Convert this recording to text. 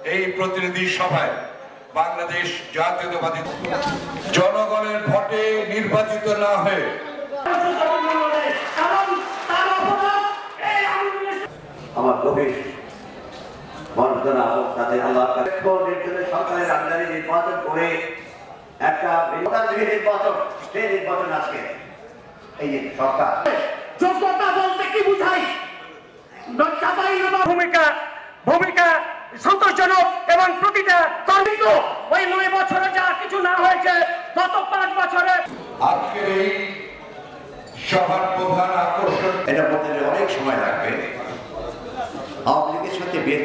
এই প্রতিনিধি সভায় বাংলাদেশ জাতীয়তাবাদী জনগণের ভোটে নির্বাচিত না হয়ে আমার গভীর বর্ণনা হোক তাদের আল্লাহ সরকারের আমদানি নির্বাচন করে একটা নির্বাচন, সেই নির্বাচন আজকে এই যে সরকার যোগ্যতা বলতে কি বুঝাই? ভূমিকা সন্তোষজনক এবং প্রতিটা কর্মী ওই 9 বছরে যা কিছু না হয়েছে গত 5 বছরে। আজকের এই সভার প্রধান আকর্ষণ এটা বলতে অনেক সময় লাগবে। আওয়ামী লীগের সাথে